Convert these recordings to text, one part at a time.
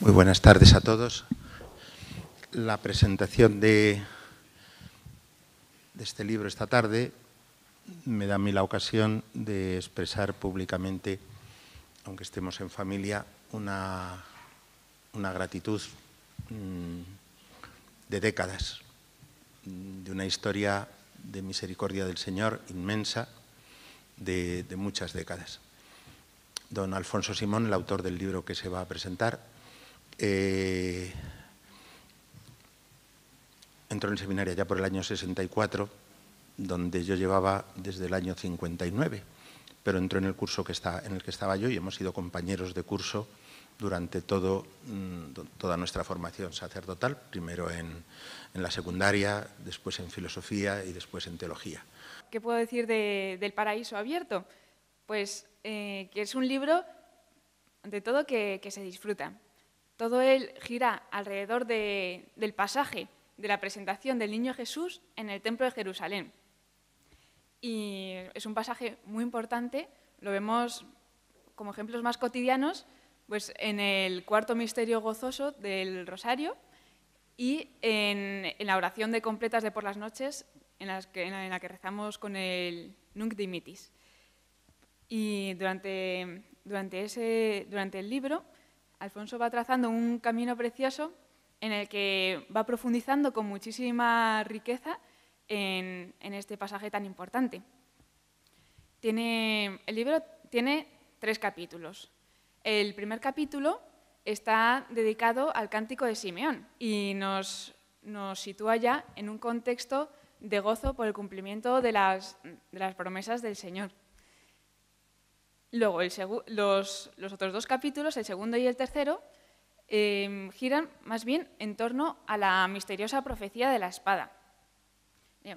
Muy buenas tardes a todos. La presentación de este libro esta tarde me da a mí la ocasión de expresar públicamente, aunque estemos en familia, una gratitud de décadas, de una historia de misericordia del Señor inmensa, de muchas décadas. Don Alfonso Simón, el autor del libro que se va a presentar, entró en el seminario ya por el año 64, donde yo llevaba desde el año 59, pero entró en el curso en el que estaba yo y hemos sido compañeros de curso durante toda nuestra formación sacerdotal, primero en la secundaria, después en filosofía y después en teología. ¿Qué puedo decir del Paraíso Abierto? Pues que es un libro, ante todo, que se disfruta. Todo él gira alrededor del pasaje de la presentación del niño Jesús en el Templo de Jerusalén. Y es un pasaje muy importante, lo vemos como ejemplos más cotidianos, pues en el cuarto misterio gozoso del Rosario y en la oración de completas de por las noches, en la que rezamos con el Nunc Dimittis. Y durante el libro, Alfonso va trazando un camino precioso en el que va profundizando con muchísima riqueza en este pasaje tan importante. El libro tiene 3 capítulos. El primer capítulo está dedicado al Cántico de Simeón y nos sitúa ya en un contexto de gozo por el cumplimiento de las promesas del Señor. Luego, los otros 2 capítulos, el segundo y el tercero, giran más bien en torno a la misteriosa profecía de la espada. Bien.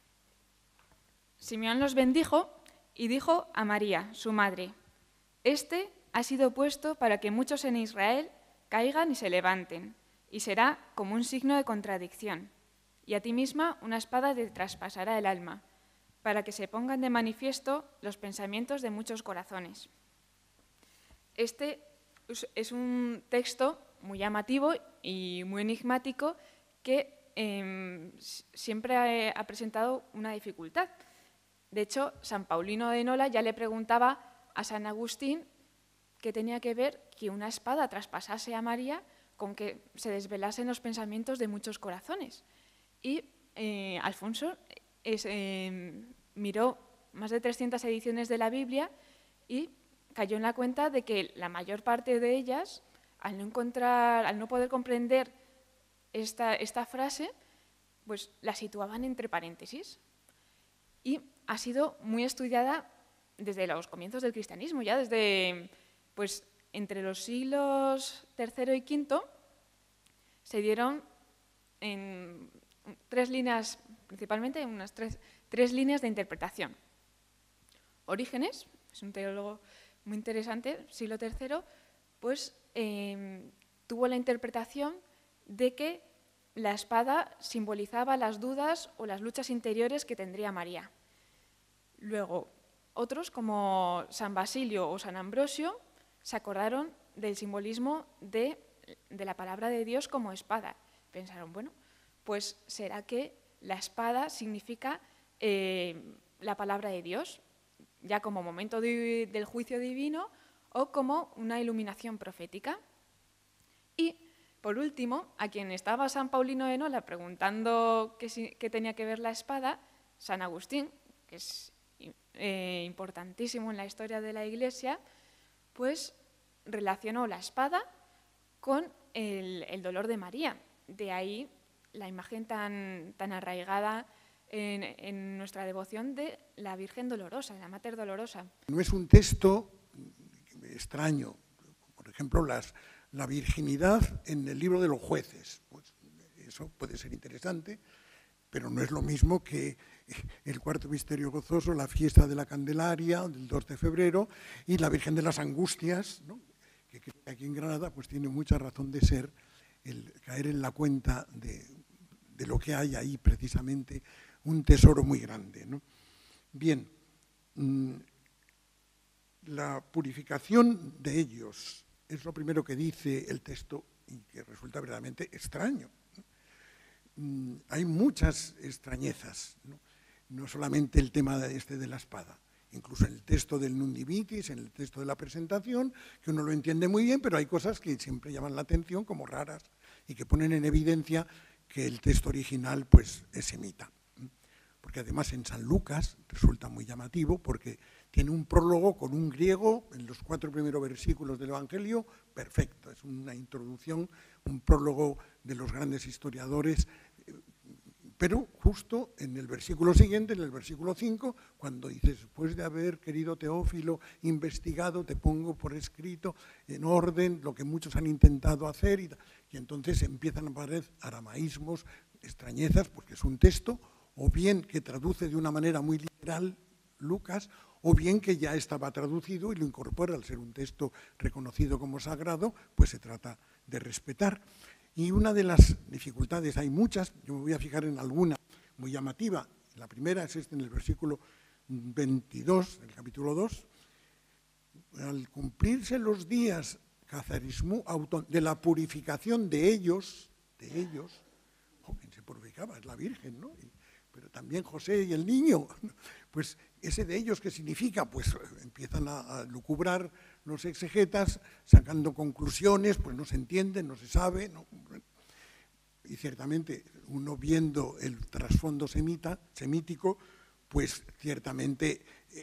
Simeón los bendijo y dijo a María, su madre: «Este ha sido puesto para que muchos en Israel caigan y se levanten, y será como un signo de contradicción. Y a ti misma una espada te traspasará el alma, para que se pongan de manifiesto los pensamientos de muchos corazones». Este es un texto muy llamativo y muy enigmático que siempre ha presentado una dificultad. De hecho, San Paulino de Nola ya le preguntaba a San Agustín qué tenía que ver que una espada traspasase a María con que se desvelasen los pensamientos de muchos corazones. Y Alfonso miró más de 300 ediciones de la Biblia y cayó en la cuenta de que la mayor parte de ellas, al no poder comprender esta frase, pues la situaban entre paréntesis. Y ha sido muy estudiada desde los comienzos del cristianismo, ya desde, pues, entre los siglos III y V, se dieron en 3 líneas, principalmente unas tres líneas de interpretación. Orígenes, es un teólogo muy interesante, siglo III, pues tuvo la interpretación de que la espada simbolizaba las dudas o las luchas interiores que tendría María. Luego, otros como San Basilio o San Ambrosio se acordaron del simbolismo de la palabra de Dios como espada. Pensaron, bueno, pues será que la espada significa la palabra de Dios, ya como momento del juicio divino o como una iluminación profética. Y, por último, a quien estaba San Paulino de Nola preguntando qué tenía que ver la espada, San Agustín, que es importantísimo en la historia de la Iglesia, pues relacionó la espada con el dolor de María. De ahí la imagen tan arraigada en nuestra devoción de la Virgen Dolorosa, de la Mater Dolorosa. No es un texto extraño. Por ejemplo, la virginidad en el libro de los jueces. Pues eso puede ser interesante, pero no es lo mismo que el cuarto misterio gozoso, la fiesta de la Candelaria, del 2 de febrero, y la Virgen de las Angustias, ¿no? Que aquí en Granada pues tiene mucha razón de ser el caer en la cuenta de lo que hay ahí, precisamente un tesoro muy grande, ¿no? Bien, la purificación de ellos es lo primero que dice el texto y que resulta verdaderamente extraño. Hay muchas extrañezas, no solamente el tema de la espada, incluso en el texto del Nundivitis, en el texto de la presentación, que uno lo entiende muy bien, pero hay cosas que siempre llaman la atención como raras y que ponen en evidencia que el texto original pues es semita. Porque además en San Lucas resulta muy llamativo porque tiene un prólogo con un griego en los 4 primeros versículos del Evangelio, perfecto, es una introducción, un prólogo de los grandes historiadores, pero justo en el versículo siguiente, en el versículo 5, cuando dice, después de haber, querido Teófilo, investigado, te pongo por escrito, en orden, lo que muchos han intentado hacer, y entonces empiezan a aparecer aramaísmos, extrañezas, porque es un texto, o bien que traduce de una manera muy literal Lucas, o bien que ya estaba traducido y lo incorpora al ser un texto reconocido como sagrado, pues se trata de respetar. Y una de las dificultades, hay muchas, yo me voy a fijar en alguna muy llamativa. La primera es en el versículo 22 del capítulo 2. Al cumplirse los días de la purificación de ellos, ¿quién se purificaba? Es la Virgen, ¿no? Pero también José y el niño, pues ese de ellos, ¿qué significa? Pues empiezan a lucubrar los exegetas, sacando conclusiones, pues no se entiende, no se sabe, ¿no? Y ciertamente uno viendo el trasfondo semítico, pues ciertamente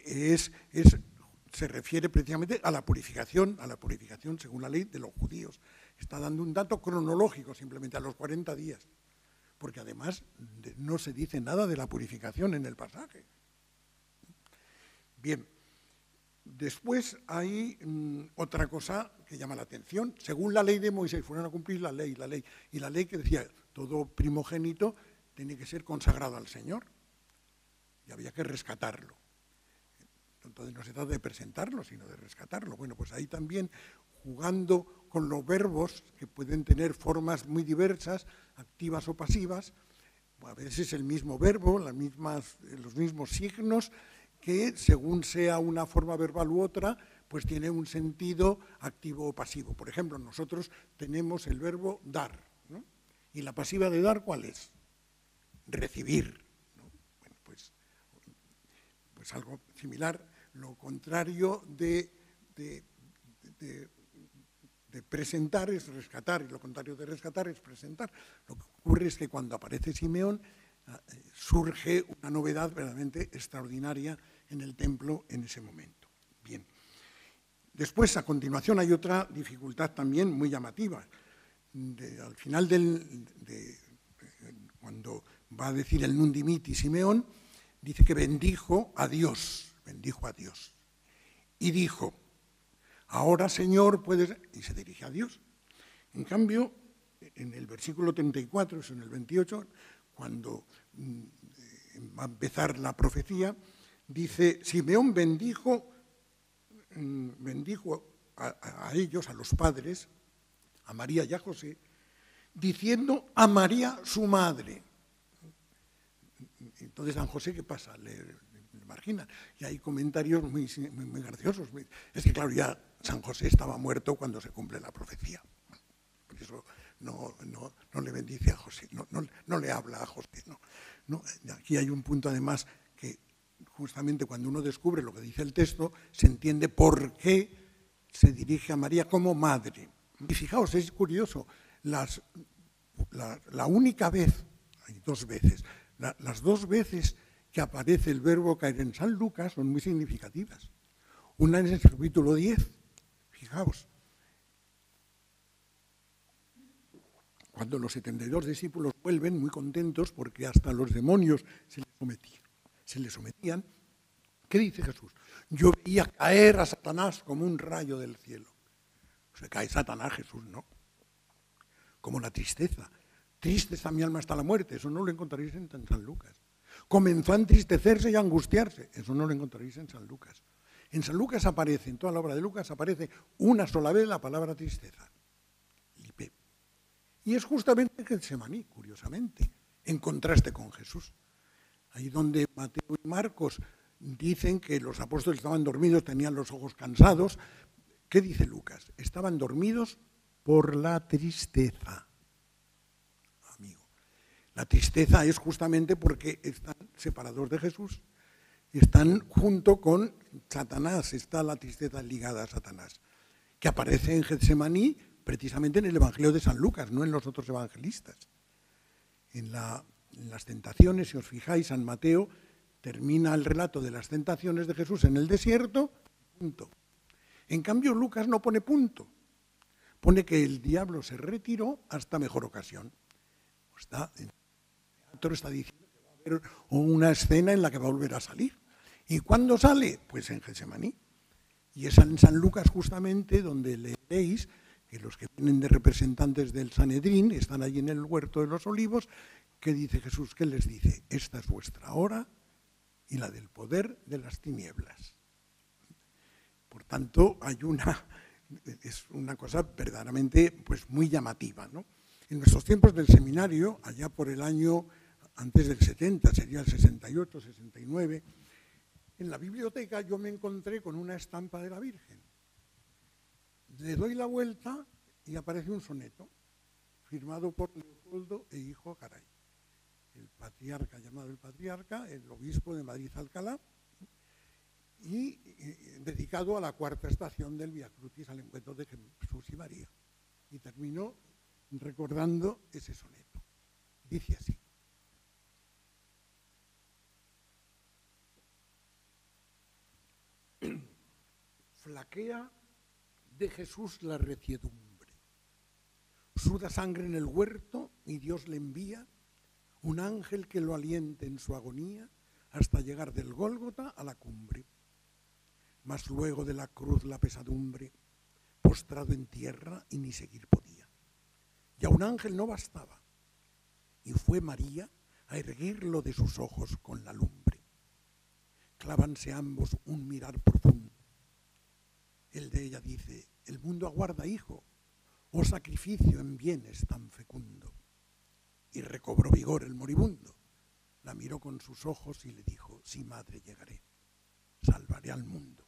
se refiere precisamente a la purificación según la ley de los judíos. Está dando un dato cronológico simplemente a los 40 días. Porque además no se dice nada de la purificación en el pasaje. Bien, después hay otra cosa que llama la atención. Según la ley de Moisés, fueron a cumplir la ley, y la ley que decía, todo primogénito tiene que ser consagrado al Señor, y había que rescatarlo. Entonces no se trata de presentarlo, sino de rescatarlo. Bueno, pues ahí también, jugando con los verbos, que pueden tener formas muy diversas, activas o pasivas, a veces el mismo verbo, los mismos signos, que según sea una forma verbal u otra, pues tiene un sentido activo o pasivo. Por ejemplo, nosotros tenemos el verbo dar, ¿no? ¿Y la pasiva de dar cuál es? Recibir, ¿no? Bueno, pues algo similar. Lo contrario de presentar es rescatar, y lo contrario de rescatar es presentar. Lo que ocurre es que cuando aparece Simeón surge una novedad verdaderamente extraordinaria en el templo en ese momento. Bien. Después, a continuación, hay otra dificultad también muy llamativa. Al final cuando va a decir el Nundimiti Simeón, dice que bendijo a Dios, y dijo, ahora Señor puedes, y se dirige a Dios. En cambio, en el versículo 34, en el 28, cuando va a empezar la profecía, dice, Simeón bendijo a ellos, a los padres, a María y a José, diciendo a María su madre. Entonces, San José, ¿qué pasa? Le margina. Y hay comentarios muy graciosos. Es que, claro, ya San José estaba muerto cuando se cumple la profecía. Por eso no le bendice a José, no le habla a José. No. Aquí hay un punto, además, que justamente cuando uno descubre lo que dice el texto, se entiende por qué se dirige a María como madre. Y fijaos, es curioso, la única vez, hay 2 veces, las 2 veces que aparece el verbo caer en San Lucas son muy significativas. Una es en el capítulo 10, fijaos, cuando los 72 discípulos vuelven muy contentos porque hasta los demonios se les sometían. ¿Qué dice Jesús? Yo veía caer a Satanás como un rayo del cielo. Se cae Satanás, Jesús no. Como la tristeza. Triste está mi alma hasta la muerte. Eso no lo encontraréis en San Lucas. Comenzó a entristecerse y a angustiarse. Eso no lo encontraréis en San Lucas. En San Lucas aparece, en toda la obra de Lucas, aparece una sola vez la palabra tristeza. Lipe. Y es justamente Getsemaní, curiosamente, en contraste con Jesús. Ahí donde Mateo y Marcos dicen que los apóstoles estaban dormidos, tenían los ojos cansados, ¿Qué dice Lucas? Estaban dormidos por la tristeza. Amigo, la tristeza es justamente porque están separados de Jesús, están junto con Satanás, está la tristeza ligada a Satanás, que aparece en Getsemaní precisamente en el Evangelio de San Lucas, no en los otros evangelistas. En las tentaciones, si os fijáis, San Mateo termina el relato de las tentaciones de Jesús en el desierto, punto. En cambio, Lucas no pone punto, pone que el diablo se retiró hasta mejor ocasión. El teatro está diciendo que va a haber una escena en la que va a volver a salir. ¿Y cuándo sale? Pues en Getsemaní. Y es en San Lucas justamente donde leéis que los que vienen de representantes del Sanedrín están allí en el huerto de los olivos. ¿Qué dice Jesús? ¿Qué les dice? Esta es vuestra hora y la del poder de las tinieblas. Por tanto, es una cosa verdaderamente pues, muy llamativa, ¿no? En nuestros tiempos del seminario, allá por el año antes del 70, sería el 68, 69, en la biblioteca yo me encontré con una estampa de la Virgen. Le doy la vuelta y aparece un soneto firmado por Leopoldo e hijo Garay, el patriarca, llamado el patriarca, el obispo de Madrid-Alcalá, y dedicado a la cuarta estación del Vía Crucis, al encuentro de Jesús y María. Y terminó recordando ese soneto. Dice así: flaquea de Jesús la reciedumbre, suda sangre en el huerto y Dios le envía un ángel que lo aliente en su agonía hasta llegar del Gólgota a la cumbre. Mas luego de la cruz la pesadumbre, postrado en tierra y ni seguir podía. Y a un ángel no bastaba, y fue María a erguirlo de sus ojos con la lumbre. Clávanse ambos un mirar profundo. El de ella dice: el mundo aguarda, hijo, oh sacrificio en bienes tan fecundo. Y recobró vigor el moribundo. La miró con sus ojos y le dijo: sí, madre, llegaré, salvaré al mundo.